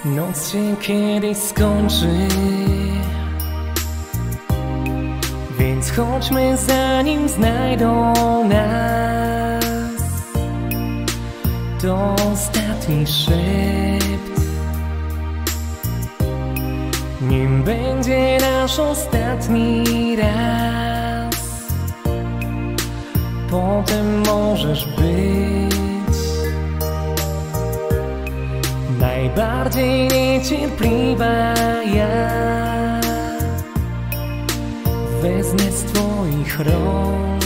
Noc się kiedyś skończy, więc chodźmy zanim znajdą nas. To ostatni szept, nim będzie nasz ostatni raz. Potem możesz być najbardziej niecierpliwa. Ja wezmę z twoich rąk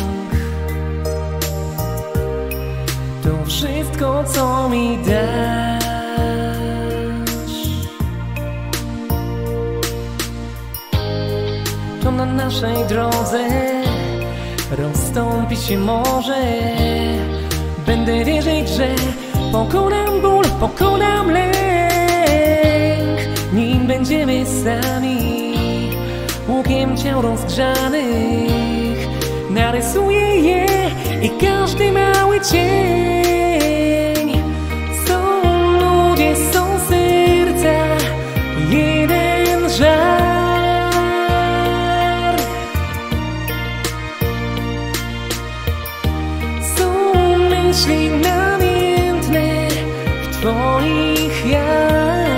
to wszystko, co mi dasz. To na naszej drodze rozstąpi się może. Będę wierzyć, że pokonam ból, pokonam lęk. Nim będziemy sami, łukiem ciał rozgrzanych narysuję je i każdy mały cień. Są ludzie, są serca, jeden żar. Są myśli namiętne w twoich ja.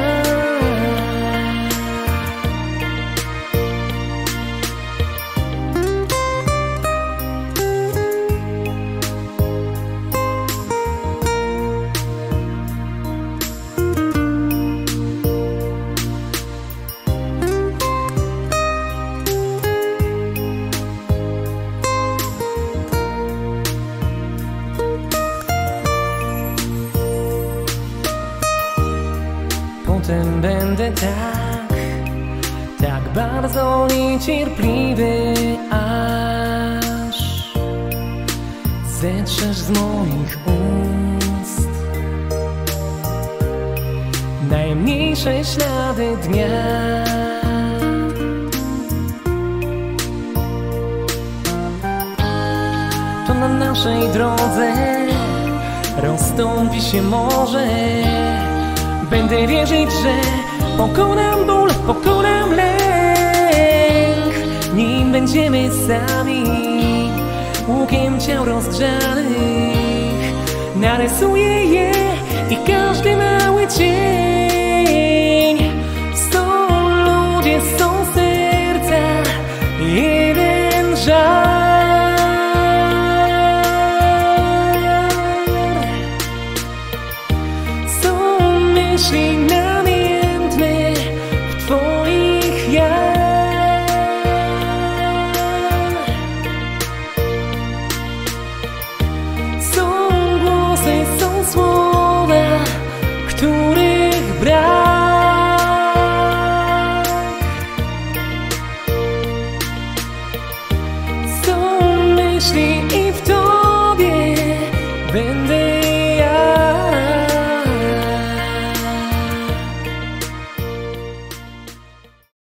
Potem będę tak bardzo niecierpliwy, aż zetrzesz z moich ust najmniejsze ślady dnia. To na naszej drodze rozstąpi się może. Będę wierzyć, że pokonam ból, pokonam lęk. Nim będziemy sami, łukiem ciał rozgrzanych narysuję je i każdy mały cień. Są ludzie, są serca, jeden żar. Myśli namiętne w twoich ja. Są głosy, są słowa, których brak. Są myśli